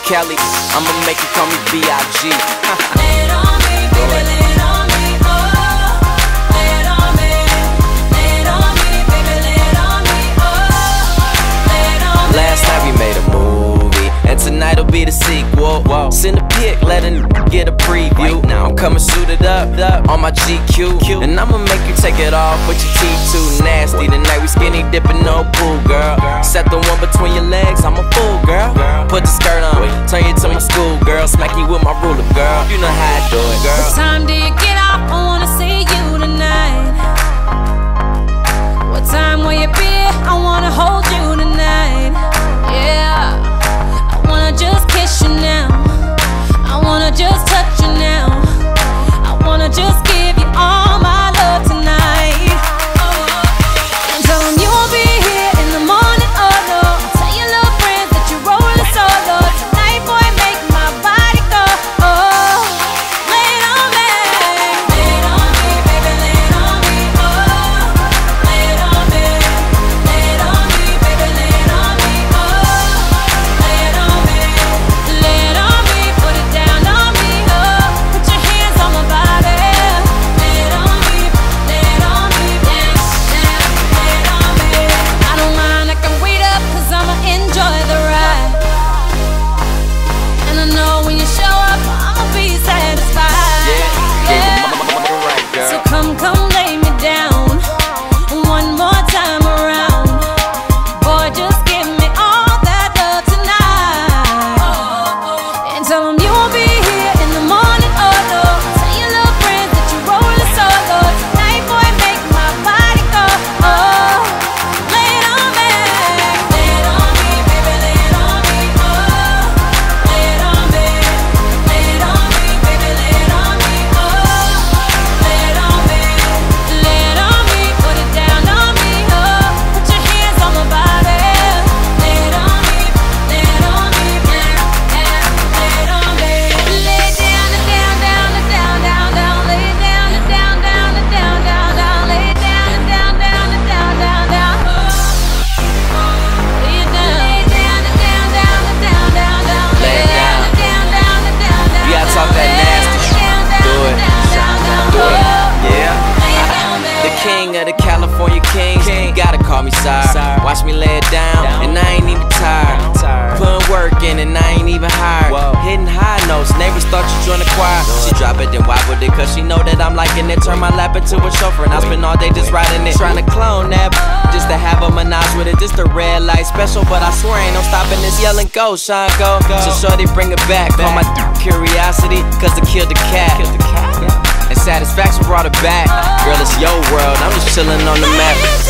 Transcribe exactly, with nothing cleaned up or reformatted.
Kelly, I'ma make you call me B I G Lay it on me, baby, lay it on me, oh. Lay it on me, lay it on me, baby, lay it on me, oh. Lay it on me. Last night we made a movie, and tonight'll be the sequel. Whoa. Send a pic, let a get a preview. Right now I'm coming suited up, up on my G Q, and I'ma make you take it off with your teeth too nasty. Tonight we skinny dipping, no pool, girl. Set the one between your legs, I'm a fool, girl. Put the skirt on, turn you to my school, girl. Smack you with my ruler, girl. You know how I do it, girl. What time do you get off? I wanna see you tonight. What time will you be? I wanna hold you tonight. Yeah, I wanna just kiss you now. I wanna just touch you now. I wanna just give you all my love tonight. And tell them you won't be here in the morning, oh no. Tell your little friends that you're rolling solo. Tonight, boy, make my body go, oh. Lay it on me, lay it on me, baby, lay it on me, oh. Lay it on me, lay it on me, baby, lay it on me, oh. Lay it on me, lay it on me, put it down on me, oh. Put your hands on my body. Lay it on me, lay it on me, yeah, yeah, lay it on me. I don't mind, I can wait up, cause I'ma enjoy the ride. And I know when you show up, I'ma be satisfied. Yeah, yeah, mama, right, girl. So come, come lay me down one more time around. Boy, just give me all that love tonight. And tell them you won't be here in the morning, oh no. Tell your little friends that you're rolling solo. Tonight, boy, make my body go, oh. Lay it on me, lay it on me, baby, lay it on me, oh. Lay it on me, lay it on me, baby, lay it on me, oh. Lay it on me, lay it on me, put it down on me, oh. Put your hands on my body. Lay it on me, lay it on me, yeah, yeah, lay it on me. Lay it down, and down, down, and down, down, down. Lay it down, and down, down, and down, down, down. Lay it down, and down, down, and down, down, down. Lay it down, lay it down, and down, down, and down, down, down. Lay it down. And down, down, and down, down. You gotta talk that nasty shit. Do it. Do it. Yeah. The king of the California kings. You gotta call me sire. Watch me lay it down, and I ain't even tired. Putting work in, and I ain't even hired. Hitting high notes, neighbors thought you joined the choir. She drop it, then wobbled it, cause she know that I'm liking it. Turn my lap into a chauffeur, and I spend all day just riding it. Trying to clone that, just to have a menage with it. This the red light special, but I swear ain't no stopping this yelling go, Sean, go. So shorty, bring it back. Call my curiosity, cause it killed the cat. And satisfaction brought it back. Girl, it's your world, I'm just chilling on the map.